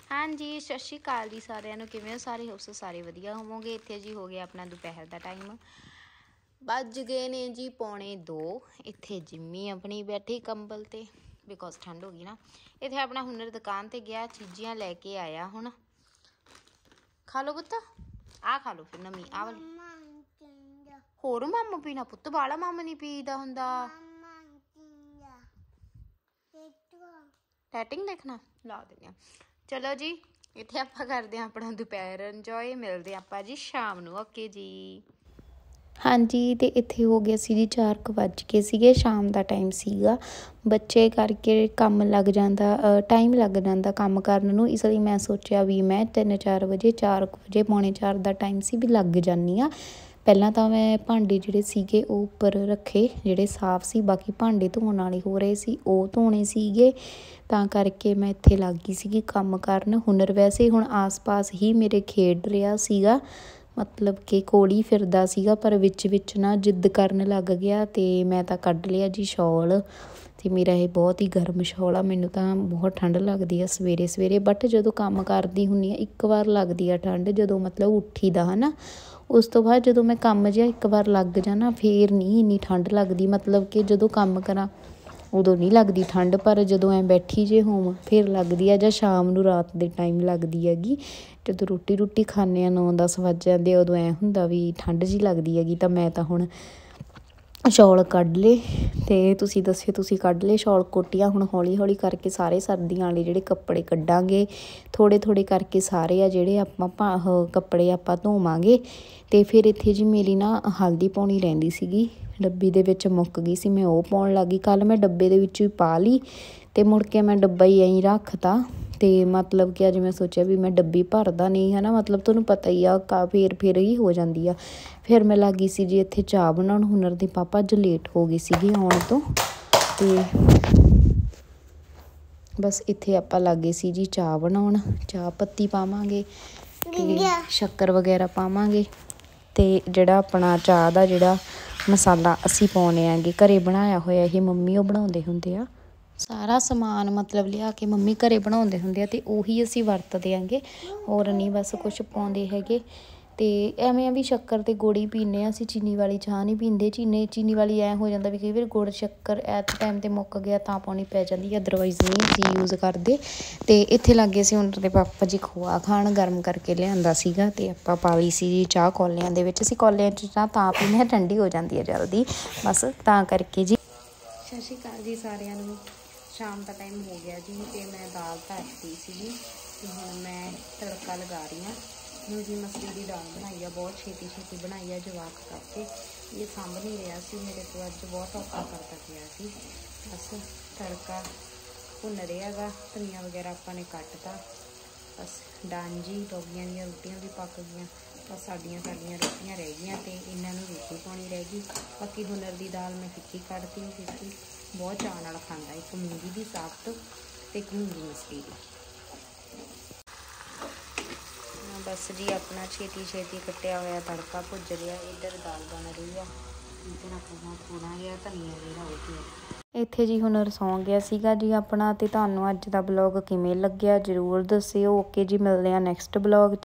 हाँ जी, सत श्री अकाल जी सारिਆਂ ਨੂੰ ਕਿਵੇਂ ਹੋ ਸਾਰੇ ਹੋਪਸ ਸਾਰੇ ਵਧੀਆ ਹੋਵੋਗੇ। ਇੱਥੇ ਜੀ ਹੋ ਗਿਆ ਆਪਣਾ ਦੁਪਹਿਰ ਦਾ ਟਾਈਮ, ਵੱਜ ਗਏ ਨੇ ਜੀ 1:45। ਇੱਥੇ ਜਿੰਮੀ ਆਪਣੀ ਬੈਠੀ ਕੰਬਲ ਤੇ ਬਿਕੋਜ਼ ਠੰਡ ਹੋ ਗਈ ਨਾ। ਇੱਥੇ ਆਪਣਾ ਹੁਨਰ ਦੁਕਾਨ ਤੇ ਗਿਆ, ਚੀਜ਼ਾਂ ਲੈ ਕੇ ਆਇਆ। ਹੁਣ ਖਾ ਲਓ ਪੁੱਤ, ਆ ਖਾ ਲਓ ਫਿਰ ਨਵੀਂ ਆ ਵਾਲੀ। ਹੋਰ ਮੰਮ ਪੀਣਾ ਪੁੱਤ, ਬਾਲਾ ਮੰਮ ਨਹੀਂ ਪੀਦਾ ਹੁੰਦਾ। ਟੈਟਿੰਗ ਦੇਖਣਾ ਲਾ ਦਿੰਦੇ ਆ। ਚਲੋ ਜੀ, ਇੱਥੇ ਆਪਾਂ ਕਰਦੇ ਹਾਂ ਆਪਣਾ ਦੁਪਹਿਰ ਇੰਜੋਏ। ਮਿਲਦੇ ਆਪਾਂ ਜੀ ਸ਼ਾਮ ਨੂੰ। ਓਕੇ ਜੀ। ਹਾਂਜੀ, ਤੇ ਇੱਥੇ ਹੋ ਗਿਆ ਸੀ ਜੀ 4 ਵੱਜ ਗਏ ਸੀਗੇ, ਸ਼ਾਮ ਦਾ ਟਾਈਮ ਸੀਗਾ। ਬੱਚੇ ਕਰਕੇ ਕੰਮ ਲੱਗ ਜਾਂਦਾ, ਟਾਈਮ ਲੱਗ ਜਾਂਦਾ ਕੰਮ ਕਰਨ ਨੂੰ। ਇਸ ਲਈ ਮੈਂ ਸੋਚਿਆ ਵੀ ਮੈਂ 3-4 ਵਜੇ 4 ਵਜੇ 3:45 ਦਾ ਟਾਈਮ ਸੀ ਵੀ ਲੱਗ ਜਾਂਦੀ ਹਾਂ। ਪਹਿਲਾਂ ਤਾਂ ਮੈਂ ਭਾਂਡੇ ਜਿਹੜੇ ਸੀਗੇ ਉਹ ਉੱਪਰ ਰੱਖੇ, ਜਿਹੜੇ ਸਾਫ਼ ਸੀ। ਬਾਕੀ ਭਾਂਡੇ ਧੋਣ ਵਾਲੇ ਹੋ ਰਹੇ ਸੀ, ਉਹ ਧੋਣੇ ਸੀਗੇ। ਤਾਂ ਕਰਕੇ ਮੈਂ ਇੱਥੇ ਲੱਗ ਗਈ ਸੀਗੀ ਕੰਮ ਕਰਨ। ਹੁਨਰ ਵੈਸੇ ਹੁਣ ਆਸ-ਪਾਸ ਹੀ ਮੇਰੇ ਖੇਡ ਰਿਹਾ ਸੀਗਾ, ਮਤਲਬ ਕਿ ਕੋਲ ਹੀ ਫਿਰਦਾ ਸੀਗਾ, ਪਰ ਵਿੱਚ ਨਾ ਜਿੱਦ ਕਰਨ ਲੱਗ ਗਿਆ। ਅਤੇ ਮੈਂ ਤਾਂ ਕੱਢ ਲਿਆ ਜੀ ਸ਼ੌਲ, ਅਤੇ ਮੇਰਾ ਇਹ ਬਹੁਤ ਹੀ ਗਰਮ ਸ਼ੌਲ ਆ। ਮੈਨੂੰ ਤਾਂ ਬਹੁਤ ਠੰਡ ਲੱਗਦੀ ਆ ਸਵੇਰੇ ਸਵੇਰੇ, ਬਟ ਜਦੋਂ ਕੰਮ ਕਰਦੀ ਹੁੰਦੀ ਹਾਂ ਇੱਕ ਵਾਰ ਲੱਗਦੀ ਆ ਠੰਡ, ਜਦੋਂ ਮਤਲਬ ਉੱਠੀ ਦਾ ਹੈ ਨਾ। ਉਸ ਤੋਂ ਬਾਅਦ ਜਦੋਂ ਮੈਂ ਕੰਮ ਜਿਹਾ ਇੱਕ ਵਾਰ ਲੱਗ ਜਾਣਾ ਫਿਰ ਨਹੀਂ ਇੰਨੀ ਠੰਡ ਲੱਗਦੀ। ਮਤਲਬ ਕਿ ਜਦੋਂ ਕੰਮ ਕਰਾਂ ਉਦੋਂ ਨਹੀਂ ਲੱਗਦੀ ਠੰਡ, ਪਰ ਜਦੋਂ ਐਂ ਬੈਠੀ ਜੇ ਹੋਵਾਂ ਫਿਰ ਲੱਗਦੀ ਆ, ਜਾਂ ਸ਼ਾਮ ਨੂੰ ਰਾਤ ਦੇ ਟਾਈਮ ਲੱਗਦੀ ਹੈਗੀ। ਜਦੋਂ ਰੋਟੀ ਖਾਂਦੇ ਹਾਂ 9-10 ਵੱਜ ਜਾਂਦੇ, ਉਦੋਂ ਐਂ ਹੁੰਦਾ ਵੀ ਠੰਡ ਜਿਹੀ ਲੱਗਦੀ ਹੈਗੀ। ਤਾਂ ਮੈਂ ਤਾਂ ਹੁਣ ਸ਼ੌਲ ਕੱਢ ਲਏ, ਅਤੇ ਤੁਸੀਂ ਦੱਸਿਓ ਤੁਸੀਂ ਕੱਢ ਲਏ ਸ਼ੌਲ ਕੋਟੀਆਂ। ਹੁਣ ਹੌਲੀ ਕਰਕੇ ਸਾਰੇ ਸਰਦੀਆਂ ਵਾਲੇ ਜਿਹੜੇ ਕੱਪੜੇ ਕੱਢਾਂਗੇ, ਥੋੜ੍ਹੇ ਕਰਕੇ ਸਾਰੇ ਆ ਜਿਹੜੇ ਆਪਾਂ ਕੱਪੜੇ ਆਪਾਂ ਧੋਵਾਂਗੇ। ਅਤੇ ਫਿਰ ਇੱਥੇ ਜੀ ਮੇਰੀ ਨਾ ਹਲਦੀ ਪਾਉਣੀ ਰਹਿੰਦੀ ਸੀਗੀ, ਡੱਬੀ ਦੇ ਵਿੱਚ ਮੁੱਕ ਗਈ ਸੀ, ਮੈਂ ਉਹ ਪਾਉਣ ਲੱਗ ਗਈ। ਕੱਲ੍ਹ ਮੈਂ ਡੱਬੇ ਦੇ ਵਿੱਚ ਹੀ ਪਾ ਲਈ, ਅਤੇ ਮੁੜ ਕੇ ਮੈਂ ਡੱਬਾ ਹੀ ਐਂ ਰੱਖਤਾ। ਅਤੇ ਮਤਲਬ ਕਿ ਅੱਜ ਮੈਂ ਸੋਚਿਆ ਵੀ ਮੈਂ ਡੱਬੀ ਭਰਦਾ ਨਹੀਂ ਹੈ ਨਾ, ਮਤਲਬ ਤੁਹਾਨੂੰ ਪਤਾ ਹੀ ਆ ਫੇਰ ਹੀ ਹੋ ਜਾਂਦੀ ਆ। ਫਿਰ ਮੈਂ ਲੱਗ ਗਈ ਸੀ ਜੀ ਇੱਥੇ ਚਾਹ ਬਣਾਉਣ। ਹੁਨਰ ਦੇ ਪਾਪਾ ਅੱਜ ਲੇਟ ਹੋ ਗਏ ਸੀਗੇ ਆਉਣ ਤੋਂ, ਅਤੇ ਬਸ ਇੱਥੇ ਆਪਾਂ ਲੱਗ ਗਏ ਸੀ ਜੀ ਚਾਹ ਬਣਾਉਣ। ਚਾਹ ਪੱਤੀ ਪਾਵਾਂਗੇ ਅਤੇ ਸ਼ੱਕਰ ਵਗੈਰਾ ਪਾਵਾਂਗੇ, ਅਤੇ ਜਿਹੜਾ ਆਪਣਾ ਚਾਹ ਦਾ ਜਿਹੜਾ ਮਸਾਲਾ ਅਸੀਂ ਪਾਉਂਦੇ ਆਂਗੇ ਘਰੇ ਬਣਾਇਆ ਹੋਇਆ, ਇਹ ਮੰਮੀ ਉਹ ਬਣਾਉਂਦੇ ਹੁੰਦੇ ਆ। ਸਾਰਾ ਸਮਾਨ ਮਤਲਬ ਲਿਆ ਕੇ ਮੰਮੀ ਘਰੇ ਬਣਾਉਂਦੇ ਹੁੰਦੇ ਆ, ਅਤੇ ਉਹੀ ਅਸੀਂ ਵਰਤਦੇ ਆਂਗੇ, ਹੋਰ ਨਹੀਂ ਬਸ ਕੁਛ ਪਾਉਂਦੇ ਹੈਗੇ। ਅਤੇ ਐਵੇਂ ਆ ਵੀ ਸ਼ੱਕਰ ਅਤੇ ਗੁੜ ਹੀ ਪੀਂਦੇ ਹਾਂ ਅਸੀਂ, ਚੀਨੀ ਵਾਲੀ ਚਾਹ ਨਹੀਂ ਪੀਂਦੇ। ਚੀਨੀ ਵਾਲੀ ਐਂ ਹੋ ਜਾਂਦਾ ਵੀ ਕਈ ਵਾਰ ਗੁੜ ਸ਼ੱਕਰ ਐਟ ਟਾਈਮ 'ਤੇ ਮੁੱਕ ਗਿਆ ਤਾਂ ਪਾਉਣੀ ਪੈ ਜਾਂਦੀ ਹੈ, ਅਦਰਵਾਈਜ਼ ਨਹੀਂ ਅਸੀਂ ਯੂਜ਼ ਕਰਦੇ। ਅਤੇ ਇੱਥੇ ਲੱਗ ਗਏ ਸੀ ਹੁਣ ਦੇ ਪਾਪਾ ਜੀ ਖੋਆ ਖਾਣ, ਗਰਮ ਕਰਕੇ ਲਿਆਂਦਾ ਸੀਗਾ, ਅਤੇ ਆਪਾਂ ਪਾ ਲਈ ਸੀ ਜੀ ਚਾਹ ਕੌਲਿਆਂ ਦੇ ਵਿੱਚ। ਅਸੀਂ ਕੌਲਿਆਂ 'ਚ ਚਾਹ ਤਾਂ ਪੀਂਦੇ ਹਾਂ, ਠੰਡੀ ਹੋ ਜਾਂਦੀ ਹੈ ਜਲਦੀ, ਬਸ ਤਾਂ ਕਰਕੇ ਜੀ। ਸਤਿ ਸ਼੍ਰੀ ਅਕਾਲ ਜੀ ਸਾਰਿਆਂ ਨੂੰ। ਸ਼ਾਮ ਦਾ ਟਾਈਮ ਹੋ ਗਿਆ ਜੀ, ਅਤੇ ਮੈਂ ਦਾਲ ਧਰਤੀ ਸੀਗੀ, ਅਤੇ ਹੁਣ ਮੈਂ ਤੜਕਾ ਲਗਾ ਰਹੀ ਹਾਂ। ਮੂੰਗੀ ਮਸਰੀ ਦੀ ਦਾਲ ਬਣਾਈ ਆ, ਬਹੁਤ ਛੇਤੀ ਬਣਾਈ ਆ ਜਵਾਕ ਕਰਕੇ। ਇਹ ਸਾਂਭ ਨਹੀਂ ਰਿਹਾ ਸੀ ਮੇਰੇ ਤੋਂ, ਅੱਜ ਬਹੁਤ ਔਖਾ ਕਰਦਾ ਪਿਆ ਸੀ। ਬਸ ਤੜਕਾ ਭੁੰਨ ਰਿਹਾ ਗਾ, ਧਨੀਆ ਵਗੈਰਾ ਆਪਾਂ ਨੇ ਕੱਟਤਾ। ਬਸ ਡਨ ਜੀ, ਡੋਗੀਆਂ ਦੀਆਂ ਰੋਟੀਆਂ ਵੀ ਪੱਕ ਗਈਆਂ, ਬਸ ਸਾਡੀਆਂ ਰੋਟੀਆਂ ਰਹਿ ਗਈਆਂ, ਅਤੇ ਇਹਨਾਂ ਨੂੰ ਰੋਟੀ ਪਾਉਣੀ ਰਹਿ ਗਈ। ਬਾਕੀ ਹੁਨਰ ਦੀ ਦਾਲ ਮੈਂ ਫਿੱਕੀ ਕੱਢਤੀ, ਉਹ ਫਿੱਕੀ ਬਹੁਤ ਚਾਅ ਨਾਲ ਖਾਂਦਾ, ਇੱਕ ਮੂੰਗੀ ਦੀ ਸਾਬਤ ਅਤੇ ਇੱਕ ਮੂੰਗੀ ਮਸਰੀ ਦੀ। ਬਸ ਜੀ ਆਪਣਾ ਛੇਤੀ ਕੱਟਿਆ ਹੋਇਆ ਤੜਕਾ ਭੁੱਜ ਰਿਹਾ, ਇੱਧਰ ਦਾਲ ਬਣ ਰਹੀ ਆ, ਇੱਧਰ ਆਪਣਾ ਥੋੜ੍ਹਾ ਜਿਹਾ ਧਨੀਆ ਜਿਹੜਾ ਉਹ ਪਿਆ। ਇੱਥੇ ਜੀ ਹੁਨਰ ਸੌਂ ਗਿਆ ਸੀਗਾ ਜੀ ਆਪਣਾ। ਅਤੇ ਤੁਹਾਨੂੰ ਅੱਜ ਦਾ ਬਲੌਗ ਕਿਵੇਂ ਲੱਗਿਆ ਜ਼ਰੂਰ ਦੱਸਿਓ। ਓਕੇ ਜੀ, ਮਿਲਦੇ ਹਾਂ ਨੈਕਸਟ ਬਲੌਗ।